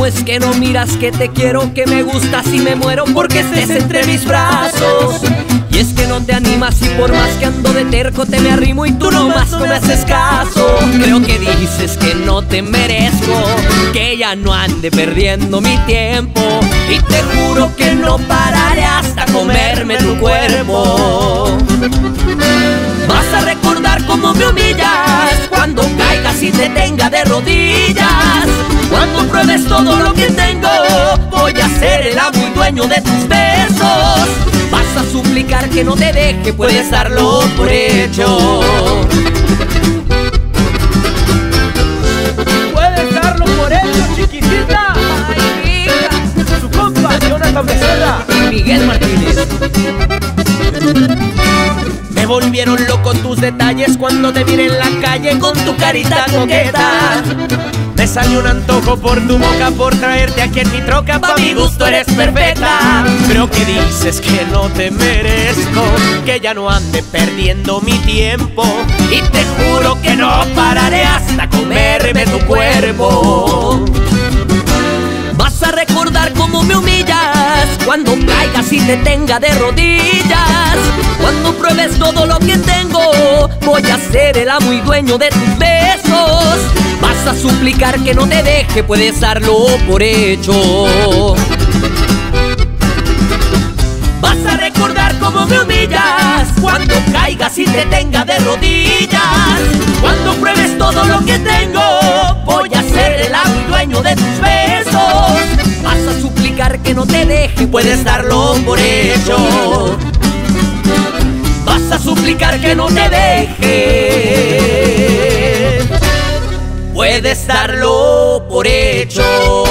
¿Cómo es que no miras que te quiero, que me gustas y me muero porque estés entre mis brazos? Y es que no te animas y por más que ando de terco te me arrimo y tú nomás no me haces caso. Creo que dices que no te merezco, que ya no ande perdiendo mi tiempo, y te juro que no pararé hasta comerme tu cuerpo. Vas a recordar cómo me humillas cuando caigas y te tenga de rodillas. Cuando pruebes todo lo que tengo, voy a ser el amo y dueño de tus besos. Vas a suplicar que no te deje, puedes darlo por hecho. Puedes darlo por hecho, chiquitita. Ay, hija. Su compa, Jonathan Becerra Y Miguel Martínez. Me volvieron loco tus detalles cuando te miré en la calle con tu carita coqueta. Me salió un antojo por tu boca, por traerte aquí en mi troca. Pa' mi gusto eres perfecta. Creo que dices que no te merezco, que ya no ande perdiendo mi tiempo, y te juro que no pararé hasta comerme tu cuerpo. Vas a recordar cómo me humillas cuando caigas y te tenga de rodillas. Cuando pruebes todo lo que tengo, voy a ser el amo y dueño de tus besos. Vas a suplicar que no te deje, puedes darlo por hecho. Vas a recordar cómo me humillas cuando caigas y te tenga de rodillas. Cuando pruebes todo lo que tengo, voy a ser el amo y dueño de tus besos. Vas a suplicar que no te deje, Puedes darlo por hecho. Vas a suplicar que no te deje. Puedes darlo por hecho.